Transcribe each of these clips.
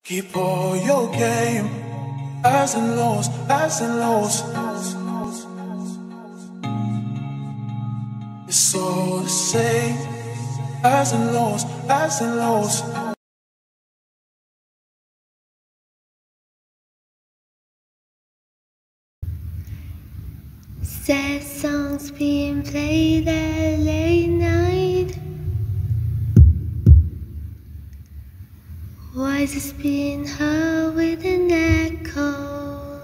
Keep all your game, highs and lows, highs and lows. It's all the same, highs and lows, highs and lows. Sad songs being played at late night. Voices being heard with an echo.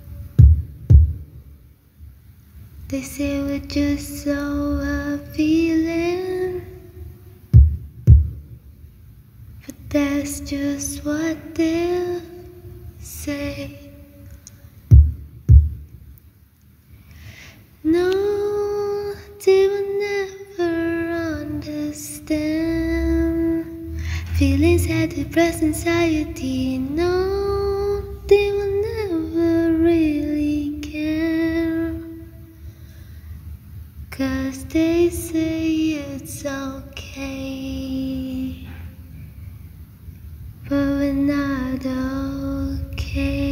They say we're just so feeling, but that's just what they'll say. No, they will never understand feelings had depressed anxiety. No, they will never really care, 'cause they say it's okay, but we're not okay.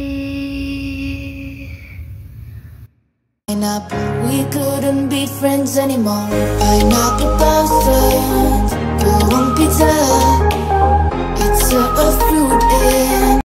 We couldn't be friends anymore. Pineapple blossoms, but won't be done. It's a